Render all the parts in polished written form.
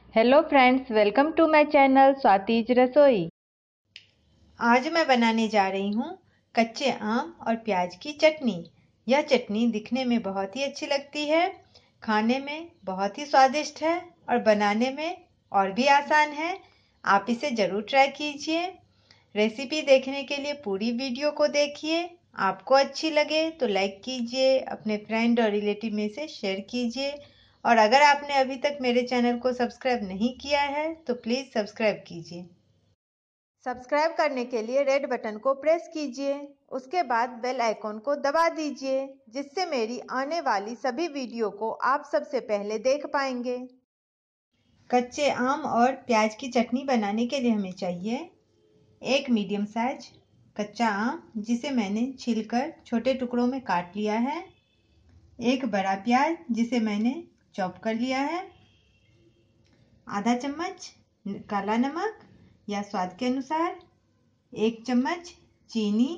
Hello friends, welcome to my channel Swati's Rasoi. आज मैं बनाने जा रही हूँ कच्चे आम और प्याज की चटनी। यह चटनी दिखने में बहुत ही अच्छी लगती है, खाने में बहुत ही स्वादिष्ट है और बनाने में और भी आसान है। आप इसे ज़रूर ट्राई कीजिए। रेसिपी देखने के लिए पूरी वीडियो को देखिए। आपको अच्छी लगे तो लाइक कीजिए, अपने फ्रेंड और रिलेटिव में से शेयर कीजिए और अगर आपने अभी तक मेरे चैनल को सब्सक्राइब नहीं किया है तो प्लीज़ सब्सक्राइब कीजिए। सब्सक्राइब करने के लिए रेड बटन को प्रेस कीजिए, उसके बाद बेल आइकॉन को दबा दीजिए जिससे मेरी आने वाली सभी वीडियो को आप सबसे पहले देख पाएंगे। कच्चे आम और प्याज की चटनी बनाने के लिए हमें चाहिए एक मीडियम साइज कच्चा आम जिसे मैंने छिलकर छोटे टुकड़ों में काट लिया है, एक बड़ा प्याज जिसे मैंने चॉप कर लिया है, आधा चम्मच काला नमक या स्वाद के अनुसार, एक चम्मच चीनी,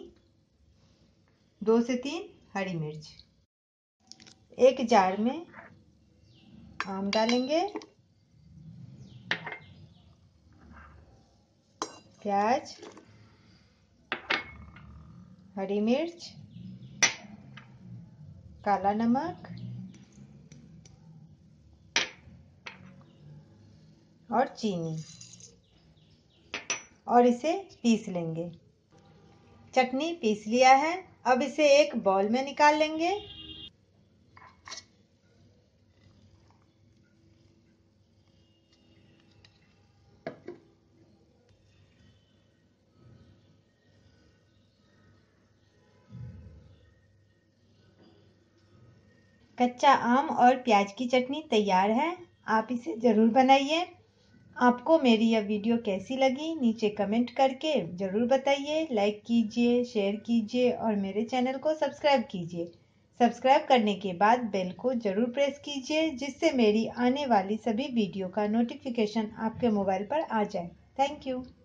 2 से 3 हरी मिर्च। एक जार में आम डालेंगे, प्याज, हरी मिर्च, काला नमक और चीनी और इसे पीस लेंगे। चटनी पीस लिया है, अब इसे एक बाउल में निकाल लेंगे। कच्चा आम और प्याज की चटनी तैयार है। आप इसे ज़रूर बनाइए। आपको मेरी यह वीडियो कैसी लगी नीचे कमेंट करके ज़रूर बताइए। लाइक कीजिए, शेयर कीजिए और मेरे चैनल को सब्सक्राइब कीजिए। सब्सक्राइब करने के बाद बेल को ज़रूर प्रेस कीजिए जिससे मेरी आने वाली सभी वीडियो का नोटिफिकेशन आपके मोबाइल पर आ जाए। Thank you.